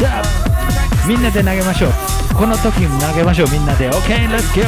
up みんなで投げましょうこの時に投げましょうみんなで OK let's go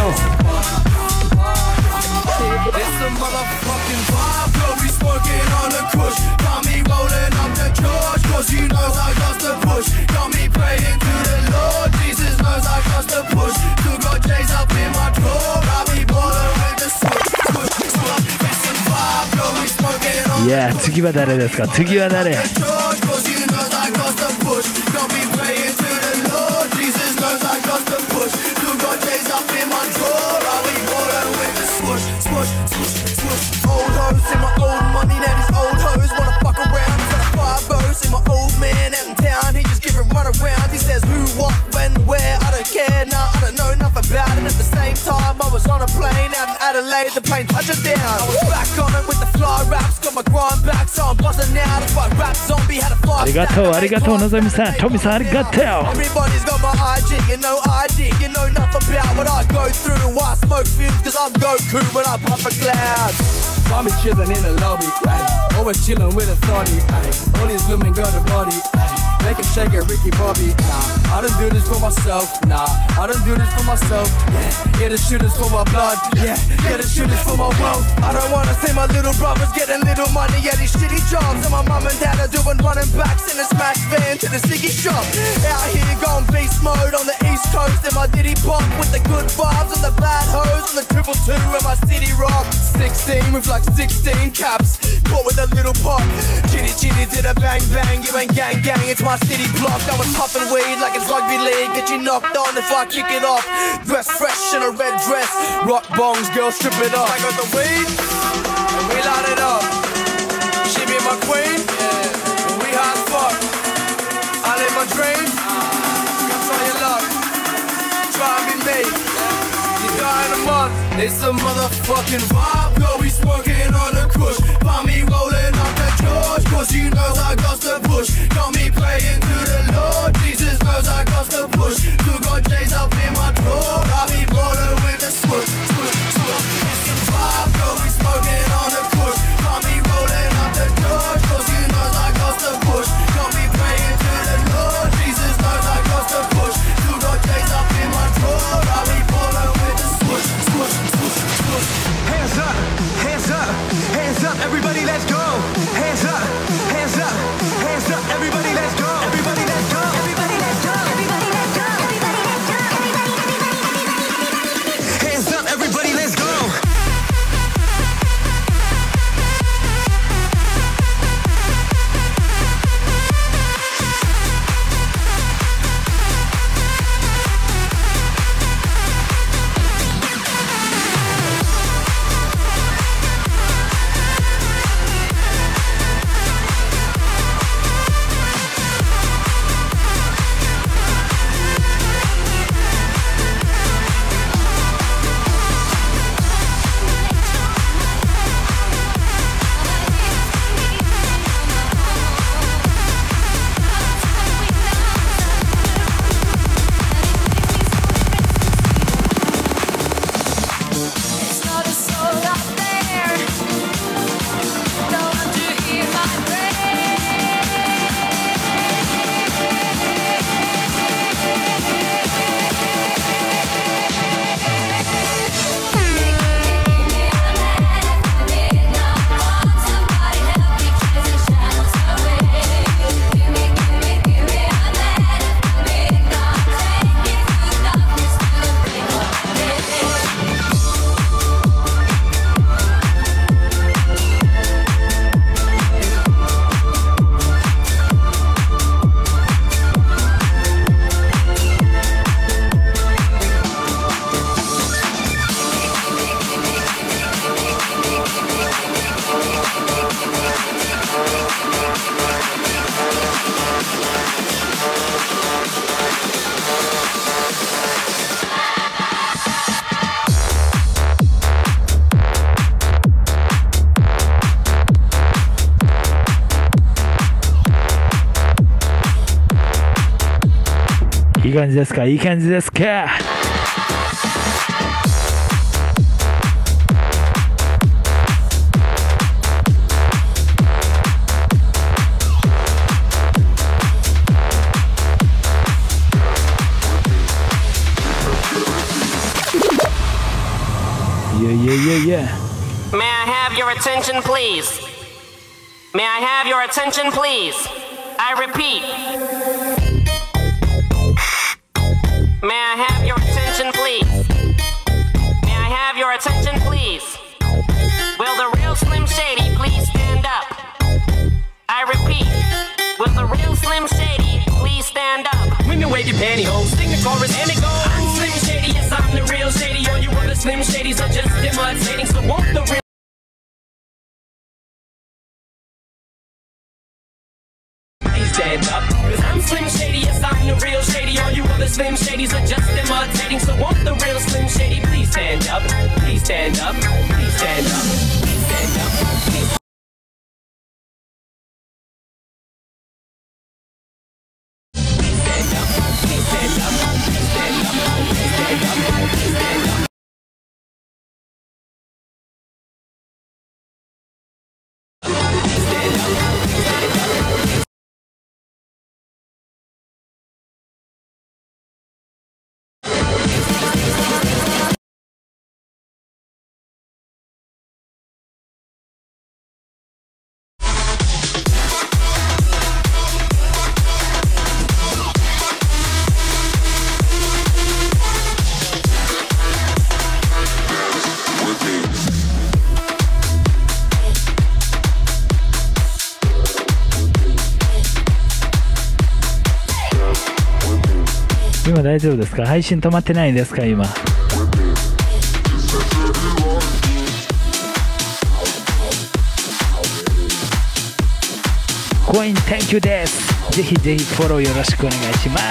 It's a motherfucking vibe, girl, we smoking on the kush. Got me rolling up the charge, cause you know I got the push. Got me praying to the Lord, Jesus knows I got the push. Still got J's up in my drawer, got me ballin' with the switch. It's a vibe, girl, we smoking on Yeah 次は誰ですか次は誰 the charge, cause you know I got the push. Got me praying to the Lord, Jesus knows I got the push. Still got J's up in my drawer, got me ballin' with the switch. Swoosh, swoosh, swoosh. Old hoes in my old money, now these old hoes wanna fuck around. He's got a five verse in my old man out in town. He just give it run around. He says who, what, when, where. I don't care, nah, I don't know nothing about it. At the same time, I was on a plane out in Adelaide. The plane touched down. I was back on it with the fly raps. Got my grind back, so I'm buzzing now. That's why Rap Zombie had a fly. ありがとうありがとうのぞみさんトミさんありがとう Everybody's got my IG, you know ID. You know nothing about what I go through and why I smoke fumes. Cause I'm Goku when I puff a cloud. I'm chillin' in the lobby, ay. Always chillin' with a thotty, ay. All these women got a body, ay. Make him shake it, Ricky Bobby. Nah, I don't do this for myself. Nah, I don't do this for myself. Yeah, the shooters for my blood. Yeah, the shooters for my wealth. I don't wanna see my little brothers getting little money at these shitty jobs. And my mum and dad are doing running backs in a smash van to the ciggy shop. Out here going beast mode on the east coast in my ditty pop with the good vibes and the bad hoes and the 222 in my city rock. 16 with like 16 caps, caught with a little pop. Chitty chitty to the bang bang, you ain't gang gang, it's my city block. I was puffing weed like it's rugby league, get you knocked on if I kick it off. Dress fresh in a red dress, rock bongs, girl strip it off. I got the weed, and we light it up. She be my queen, yeah, and we hot as fuck. I live my dream, come try your luck. Try me mate, you die in a month. It's a motherfucking vibe, girl, we smoking on the kush. Find me rolling up the George, cause you know I got the push. Got me praying to the Lord, Jesus knows I got the push. Still got J's up in my drawer, I be ballin' with the swoosh, swoosh, swoosh. It's a vibe, girl, we smoking on the kush. Find me rolling up the George, cause you know I got the push. Got me praying to the Lord, Jesus knows I got the push. Still got J's up in my drawer, I be ballin' with the swoosh, swoosh, swoosh, swoosh. Hands up, hands up, hands up, everybody let's go. Hands up, hands up, hands up, everybody let's go. Everybody let's go. Everybody let's go. Everybody let's go. Everybody let's go. Everybody. Hands up, everybody let's go. いい感じですかいい感じですか attention, please? May I have your attention, please? I repeat. May I have your attention, please? May I have your attention, please? Will the real Slim Shady please stand up? I repeat. Will the real Slim Shady please stand up? Women wave your pantyhose, sing the chorus and it goes. I'm Slim Shady, yes I'm the real Shady. All you other Slim Shadys are just imitating. So won't the real please stand up? Cause I'm Slim Shady, yes I'm the real Shady. All you other Slim Shadys are just imitating. So won't the real Slim Shady please stand up? Please stand up, please stand up, please stand up, please. 今大丈夫ですか？配信止まってないんですか？今コイン Thank you です。ぜひぜひフォローよろしくお願いします。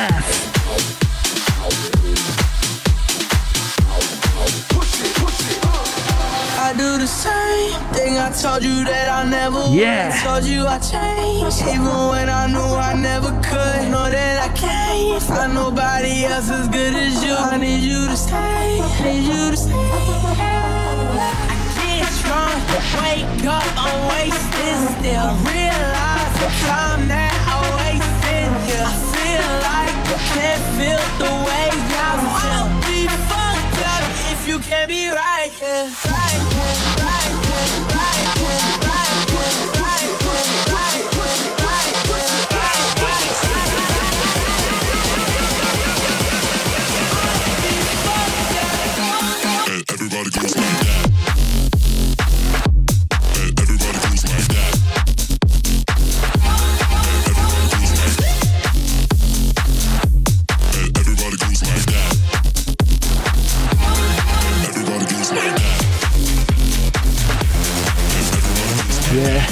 I do the same thing. I told you that I never would. Told you I changed, even when I knew I never could. Know that I can't find nobody else as good as you. I need you to stay, need you to stay. I get drunk, wake up, I'm wasted still. Realize the time that I wasted here. I feel like I can't feel the way I feel. I'll be fucked up if you can't be right here. Everybody goes like that. Everybody goes like that. Everybody goes like that. Everybody goes like that. Yeah.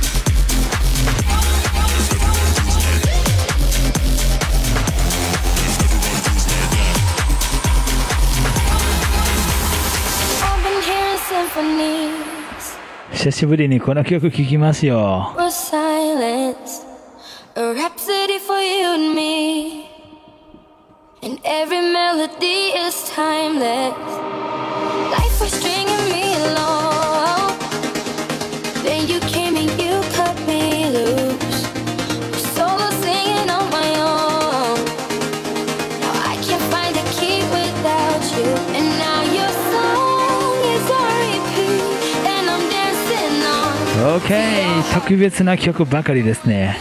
久しぶりにこの曲聴きますよ。 Silence, a rhapsody for you and me, and every melody is timeless. Life was stringing me along, then you came and you cut me loose. Solo singing on my own. Now I can't find a key without you, and now your song is on repeat, and I'm dancing on. OK、特別な曲ばかりですね。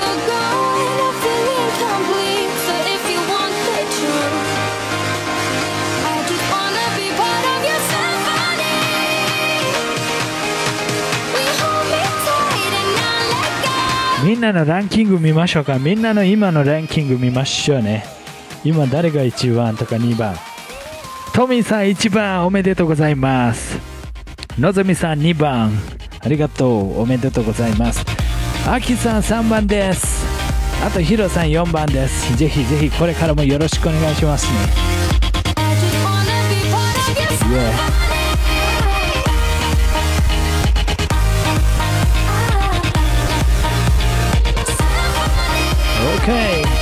みんなのランキング見ましょうか。みんなの今のランキング見ましょうね。今誰が1番とか2番。トミーさん1番おめでとうございます。のぞみさん2番ありがとうおめでとうございます。あきさん3番です。あとヒロさん4番です。ぜひぜひこれからもよろしくお願いしますね。Okay.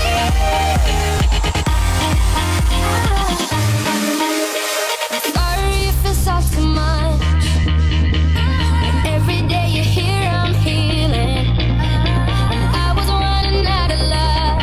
Sorry if it's all too much. Every day you're here, I'm healing. I was running out of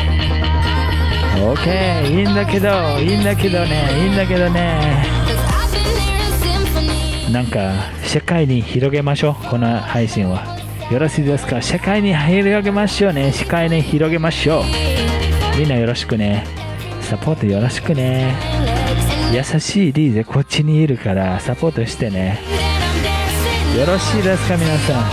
love. Okay. いいんだけどね。 Cause I've been hearing symphonies. なんか世界に広げましょう。この配信はよろしいですか？世界に広げましょうね。世界に広げましょう。みんなよろしくね。サポートよろしくね。優しいリーゼこっちにいるからサポートしてね。よろしいですか皆さん。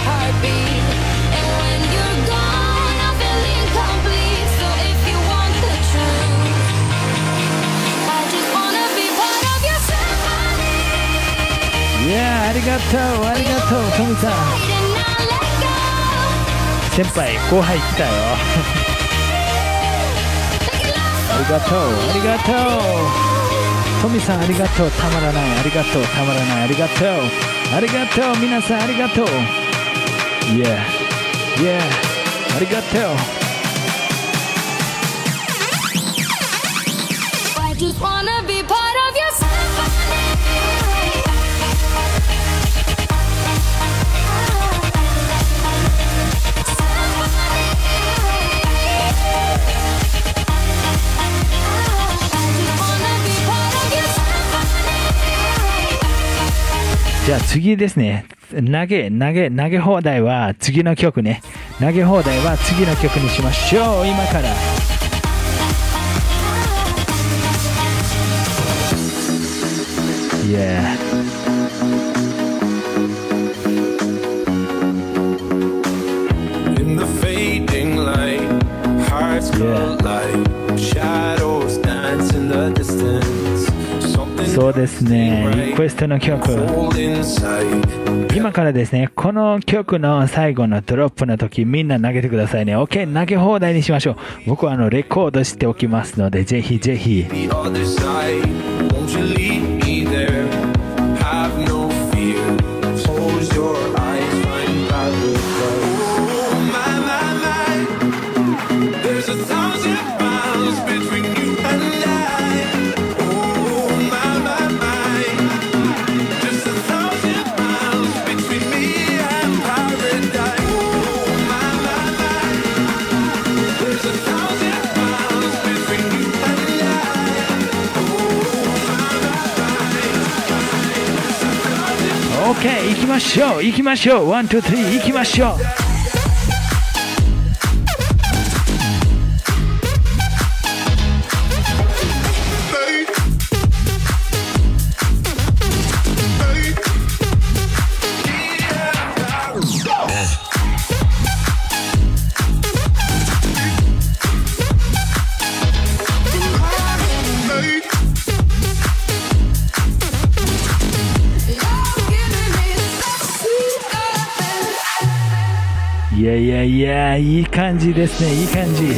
いやありがとうありがとうトミさん。先輩後輩来たよ。ありがとうありがとうトミさんありがとうたまらないありがとうたまらないありがとうありがとう皆さんありがとう。いやいやありがとう。 I just wanna be part of your symphony. じゃあ次ですね。投げ放題は次の曲ね。投げ放題は次の曲にしましょう。今から。Yeah. In the fading light, hearts collide, shadows dance in the distance. そうですね。リクエストの曲。今からですね、この曲の最後のドロップの時みんな投げてくださいね。OK、投げ放題にしましょう。僕はレコードしておきますので、ぜひぜひ。OK、行きましょう行きましょう。ワン、ツー、スリー行きましょう。いやいやいや、いい感じですね、いい感じ。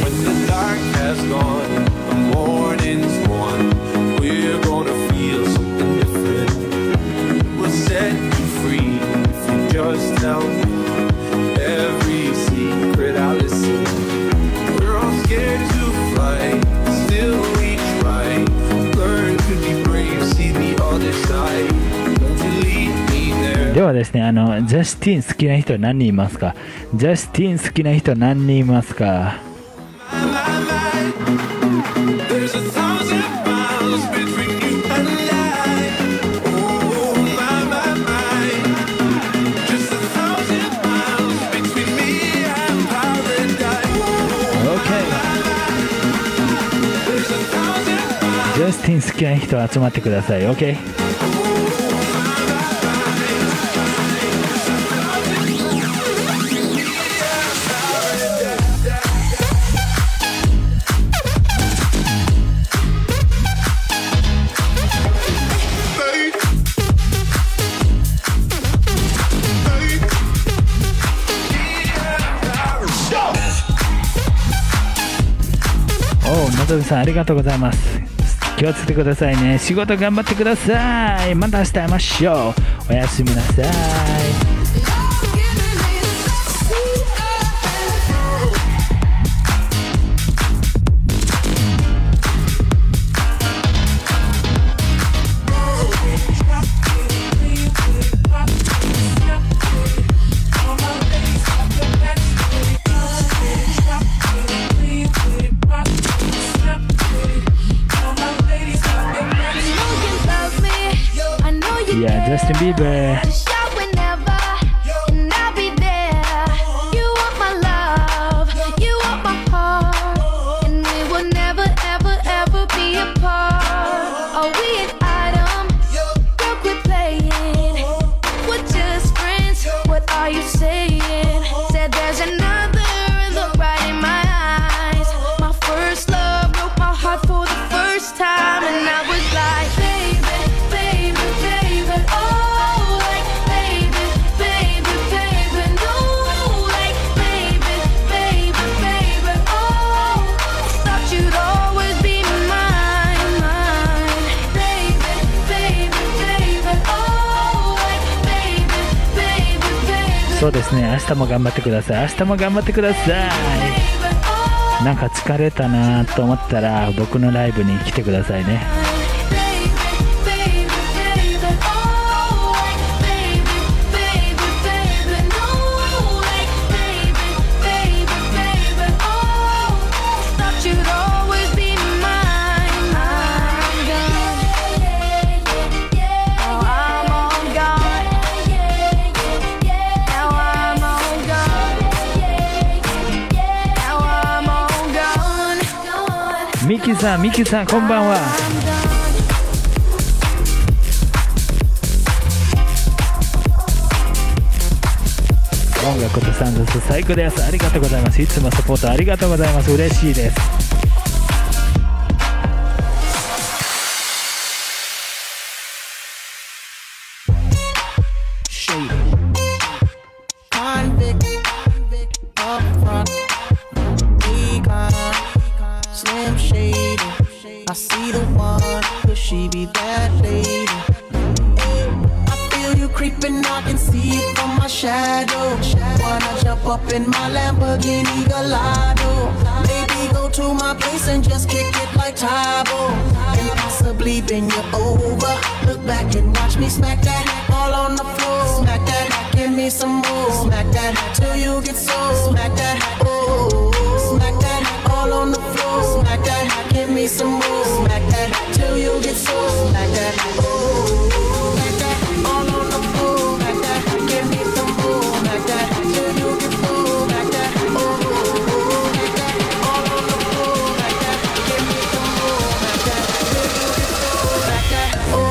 ではですね、ジャスティン好きな人何人いますか？ジャスティン好きな人何人いますか？ジャスティン好きな人集まってください。 OK。のぞみさんありがとうございます。気をつけてくださいね。仕事頑張ってください。また明日会いましょう。おやすみなさい。いや、ジャスティン・ビ baby. Just shout whenever, and I'll be there. You want my love, you want my heart, and we will never, ever, ever be apart. Are we an item? Girl, quit playing. We're just friends. What are you saying? Said there's another look right in my eyes. My first love broke my heart for the first time, and I was like, baby, baby, baby, oh, like, baby, baby, baby, no, like, baby, baby, baby, oh, I thought you'd always be mine, mine, baby, baby, baby, oh, like, baby, baby, baby. そうですね、明日も頑張ってください。明日も頑張ってください。なんか疲れたなと思ったら僕のライブに来てくださいね。ミキさん、ミキさん、こんばんは。音楽とサウンドと最高です。ありがとうございます。いつもサポートありがとうございます。嬉しいです。 I see the one, could she be that lady? I feel you creeping, I can see it from my shadow. Wanna jump up in my Lamborghini Gallardo? Maybe go to my place and just kick it like Tybo, and possibly bend you over. Look back and watch me smack that all on the floor. Smack that, give me some more. Smack that till you get so. Smack that, oh, smack that all on the floor. Smack that, give me some more. Smack that till you get so. Smack that, oh, smack that all on the floor. Smack that, give me some more. Smack that till you get so. Smack that, oh, smack that all on the floor. Smack that, give me some more. Smack that till you get so. Smack that, oh.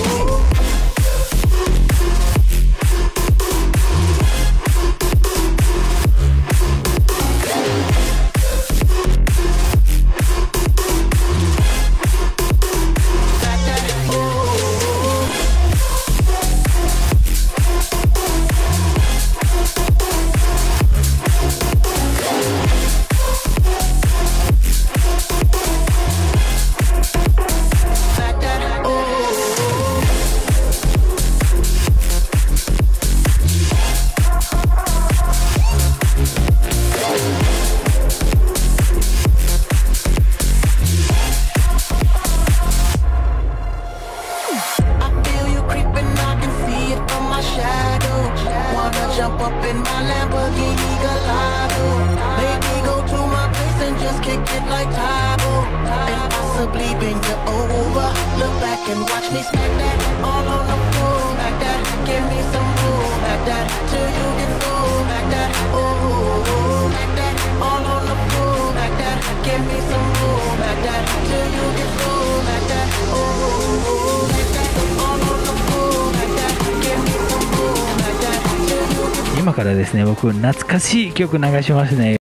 Jump up in my Lamborghini Gallardo. Maybe go to my place and just kick it like Tybo, and possibly bend you over. Look back and watch me smack that all on the floor. Smack that, give me some more. Smack that till you get full. Smack that, oh, smack that all on the floor. Smack that, give me some more. Smack that till you get full. Smack that, oh, smack that all on the floor. Smack that, give me some more. Smack that till you get full. 今からですね、僕懐かしい曲流しますね。